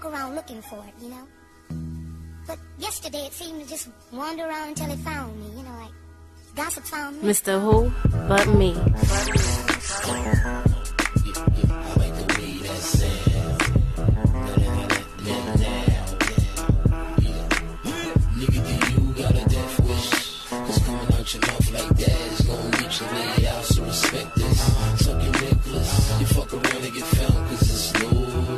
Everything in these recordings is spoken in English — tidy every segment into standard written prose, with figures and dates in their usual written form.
walk around looking for it, you know? But yesterday it seemed to just wander around until it found me, you know, like gossip found me. Mr. Who but me. I like the way that sound. Nigga, do you got a death wish? Cause coming out your mouth like that is gonna get you laid out, so respect this. Suck your necklace, you fuck around and get found, cause it's no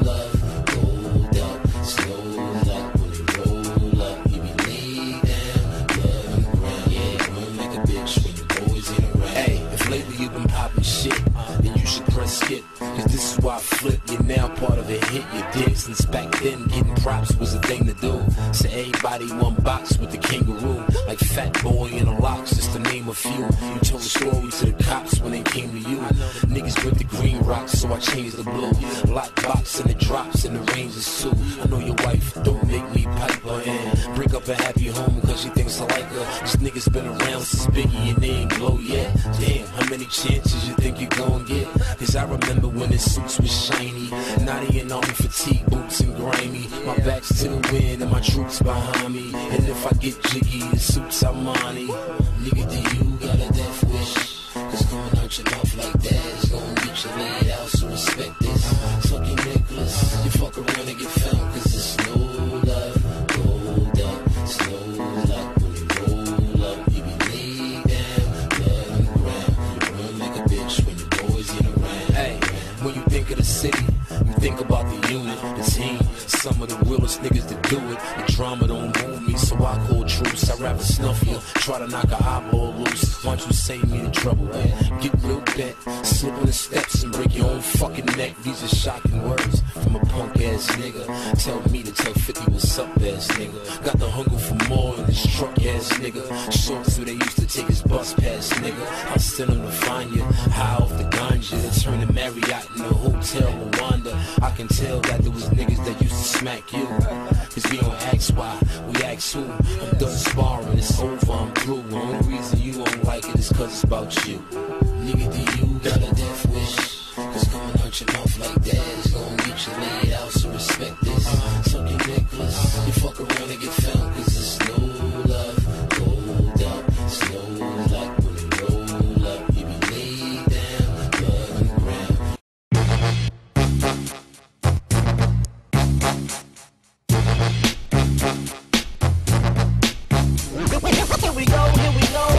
love, hold up, slow luck. When you roll up, you be laid down, blood on the ground, yeah, run like a bitch when your boys ain't around. Hey, if lately you been popping shit, then you should press skip, cause this is why I flip. You're now part of a hit, your dick. Since back then, getting props was a thing to do. So everybody one box with the kangaroo, like Fat Boy in a locks, just to name a few. You told a story to the cops when they came to you. Niggas with the green rocks, so I changed the blue. Lock box and the drops and the ranges too. I know your wife, don't make me pipe her in. Break up a happy home cause she thinks I like her. These niggas been around since Biggie and they ain't glow yet. Damn, how many chances you think you gon' get? Cause I remember when the suits was shiny. Now they in army fatigue, boots and grimy. My back's to the wind and my troops behind me. And if I get jiggy, the suits Armani. Nigga, do you got a death wish? Cause going out your mouth like that is gonna get you laid out, so respect this. Suck your necklace, you fuck around and get found, cause it's no love, hold up, slow luck. When you roll up, you be laid down, blood on the ground. You run like a bitch when your boys ain't around. Hey, when you think of the city, you think about the unit, the team, some of the realest niggas that do it. The drama don't move me, so I call truce. I'd rather snuff you, try to knock an eyeball loose. Why don't you save me the trouble, man? Get real bent, slip on the steps and break your own fucking neck. These are shocking words from a punk ass nigga. Tell me to tell 50 what's up, ass nigga. Got the hunger for more in this truck ass nigga. Shorts who they used to take his bus pass, nigga. I'll send them to find you, high off the ganja. They turn the Marriott into a hotel Rwanda. I can tell that there was niggas that used to smack you. Cause we don't ask why, we ask who. I'm done sparring, it's over, I'm through. The only reason you don't like it is cause it's about you. Nigga, do you got a death wish? Cause coming out your mouth like that is gonna get you laid out, so respect this. Suck your necklace, you fuck around and get found, cause it's no love, hold up, slow luck. When you roll up, you be laid down, blood on the ground. Here we go, here we go.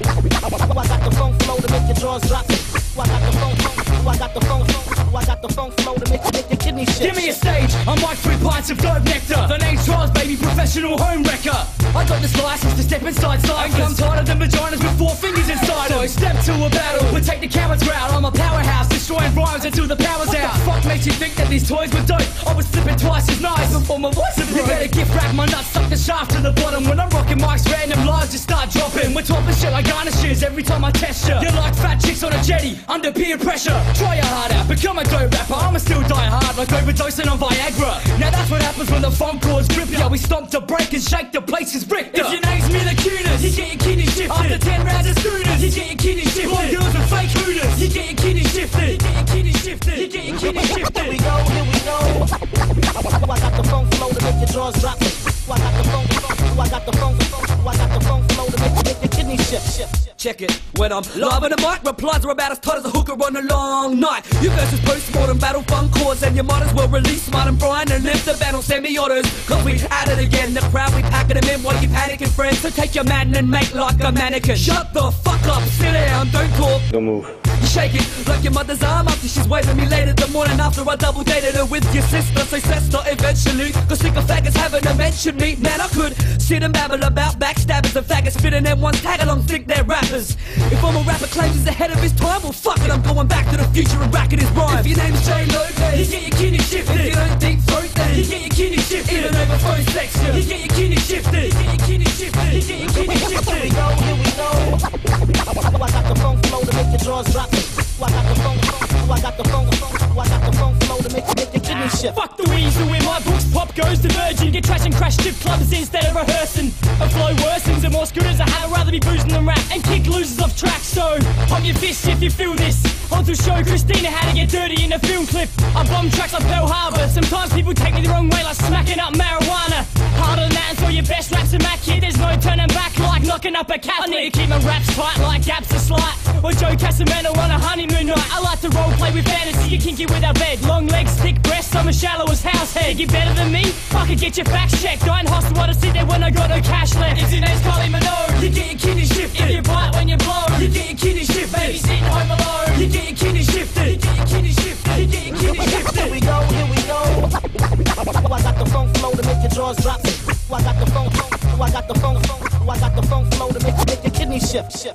I got the funk flow to make your drawers drop. I got the funk, I got the funk, I got the funk flow to make your kidney shit. Give me a stage, I'm like 3 pints of dope nectar. The name's Charles, baby, professional home wrecker. I got this license to step inside ciphers. I'm tired of the vaginas with 4 fingers inside them. So step to a battle, we'll take the coward's route. I'm a powerhouse, destroying rhymes until the power's out. What the fuck makes you think that these toys were dope? I was flipping twice as nice before my voice broke. You better gift wrap my nuts, suck the shaft to the bottom. When I'm rocking mics, random lines just start dropping. We're topping shit like garnishes every time I test you. You're like fat chicks on a jetty, under peer pressure. Try your heart out, become a dope rapper. I'ma still die hard like overdosing on Viagra. Now that's what happens when the funk chords grip ya. We stomp to break and shake the place is bricked up. If your name's Mila Kunis, you get your kidney shifted. After 10 rounds of schooners, you get your kidney shifted. Blonde girls with fake hooters, you get your kidney shifted. You get your kidney shifted. You get your kidney shifted. Here we go, here we go. I got the funk flow to make your drawers drop. I got the funk, I got the funk, I got the funk flow to make your kidney shift. Check it, when I'm live on the mic, replies are about as tight as a hooker on a long night. You versus post-mortem battle funk chords, and you might as well release Smart and Brian and live the battle semi-autos. Cause we at it again, the crowd we packing them in while you panicking, friends. So take your man and make like a mannequin. Shut the fuck up, sit down, don't talk. Don't move. You shake it like your mother's arm after she's waving me late at the morning after I double dated her with your sister. So sister eventually, cause sick of faggots having to mention me. Man, I could sit and babble about backstabbers and faggots fitting them ones tag along think they're rappers. If I'm a rapper claims he's ahead of his time, well fuck it, I'm going back to the future and racking his rhyme. If your name's J Lopez, you get your kidney shifted. If you don't deep throat then, you get your kidney shifted. In an overphone section, you get your kidney shifted. You get your kidney shifted. You get your kidney shifted. Here we go, here we go. I got the funk flow to make your drawers drop. I got the funk, I got the funk, I got the funk flow to make your kidney shift. Fuck the weasel in my books, pop goes to Virgin. your trash and crash strip clubs instead of rehearsing. A flow worsens and more scooters I have. I'd rather be boozing than rap and kick losers off track. So pump your fists if you feel this. On to show Christina how to get dirty in a film clip. I bomb tracks like Pearl Harbor. Sometimes people take me the wrong way, like smacking up marijuana. Harder than that, and for your best raps and Mac here, there's no turning back like knocking up a cat. I need to keep my raps tight like gaps are slight. Or Joe Casamento on a honeymoon night. I like to role play with fantasy, you kinky with our bed. Long legs, thick breasts, I'm as shallow as house head. You better than me? Fucking get your facts checked. I ain't hostile, I sit there when I got no cash left. If your name's Kylie Minogue, you get your kidneys shifted. If you bite when you blow, you get your kidneys shifted. Baby sitting home alone, you get your kidneys shifted. You get your kidneys shifted. You get your kidneys shifted. Here we go, here we go. I got the funk flow to make your jaws drop. I got the funk, I got the funk, I got the funk flow to make your kidneys shift.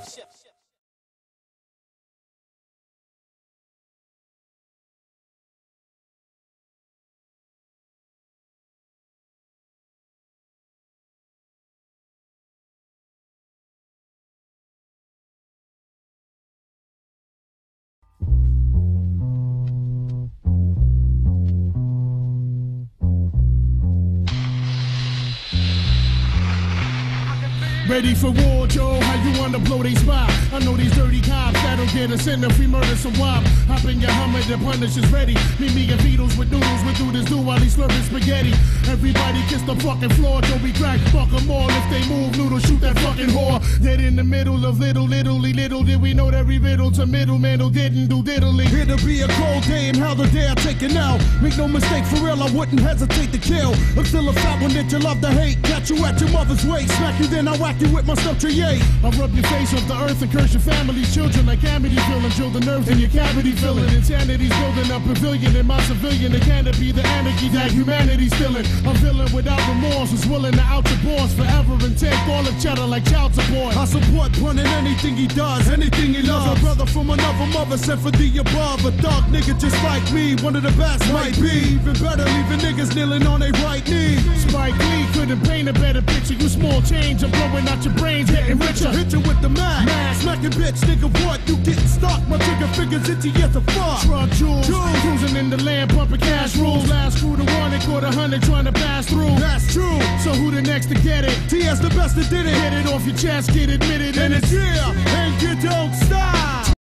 Ready for war, Joe? How you wanna blow they spot? I know these dirty cops that'll get us in if we murder some wop. Hop in your Hummer, the punish is ready. Meet me and Beatles with noodles, we do this do while he's slurping spaghetti. Everybody kiss the fucking floor, Joe we crack, fuck them all. If they move, noodle, shoot that fucking whore. Dead in the middle of little did we know that we riddled to middleman who didn't do diddly. Here to be a cold day and how the day I take it now. Make no mistake, for real, I wouldn't hesitate to kill. I'm still a fat one that you love to hate. Catch you at your mother's waist, smack you then I whack you with my stuff to yay. I rub your face off the earth and curse your family's children like Amity filling. Drill the nerves in your cavity filling. Insanity's building a pavilion in my civilian. The canopy, the anarchy that humanity's filling. I'm feeling without remorse, was willing to out your boss forever and take all the cheddar like child support. I support Pun in anything he does, anything he loves. A brother from another mother sent for the above. A thug nigga just like me, one of the best might be. Even better, leaving niggas kneeling on their right knee. Spike Lee couldn't paint a better picture. You small change, I'm blowing out your brains, getting richer. Hit you with the mag, smacking bitch, nigga, what? You getting stuck, my trigger fingers itchy as a fuck. Truck jewels, cruising in the land, pumping cash rules. Last crew to one, and caught 100 trying to pass through. That's true. So who the next to get it? TS the best that did it. Get it off your chest, get admitted, and it's yeah, and you don't stop.